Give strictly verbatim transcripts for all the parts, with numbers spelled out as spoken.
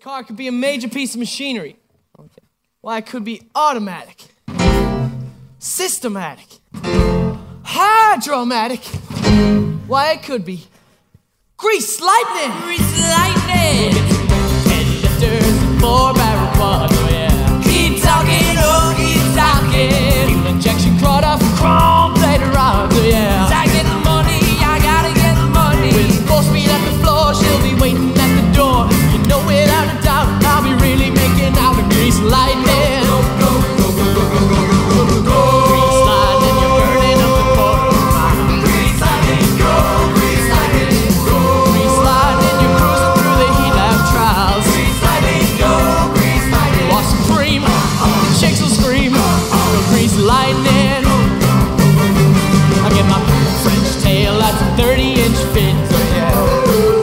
car could be a major piece of machinery. Okay. Why, it could be automatic, systematic, hydromatic. Why, it could be grease lightning. Grease lightning. Head lifters and four-barrel quads, oh yeah. Keep talking, oh, keep talking. Fuel injection crawled off chrome-plated rods, oh yeah. I get the money, I gotta get the money. With full speed at the floor, she'll be waiting at the door. You know without a doubt, I'll be really making out a grease lightning. Go, go, go, go, go, go, go, go, go, go. Grease lightning, you're burning up the quarter mile. Grease lightning, go, grease lightning, go. Grease lightning, you're cruising through the heat lab trials. Grease lightning, go, grease lightning. Walk supreme, chicks will scream, go grease lightning. I get my French tail at some thirty inch fins, oh yeah.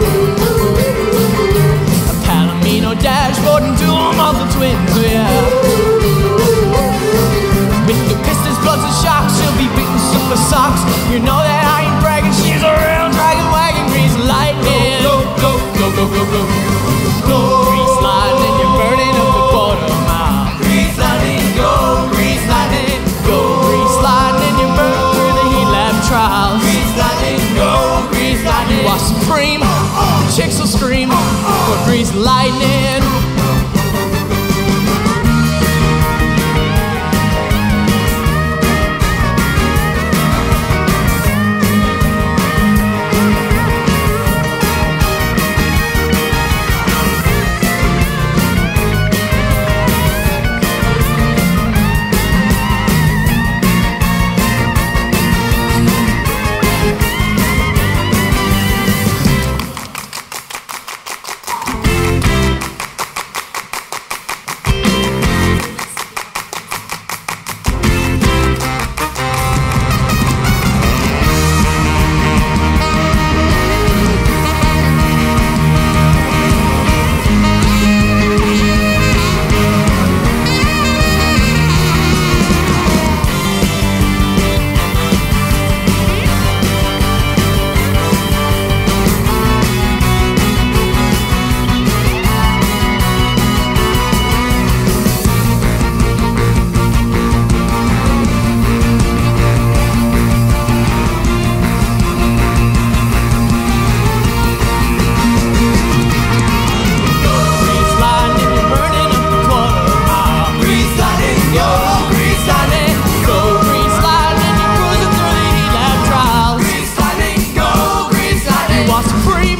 A Palomino dashboard and two mother twins, oh yeah. With the pistons, bloods and shocks, she'll be beating super socks. You know that I ain't bragging, she's a real dragon wagon. Grease lightning, Go, go, go, go, go, go, go. grease lightning, you're burning up the quarter mile. Grease lightning, go, grease lightning, go. Grease lightning, you burn through the heat lab trials. Grease lightning, go, grease lightning. Watch supreme, chicks will scream for grease lightning.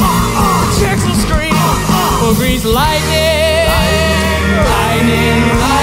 Grease lightning, lightning, lightning.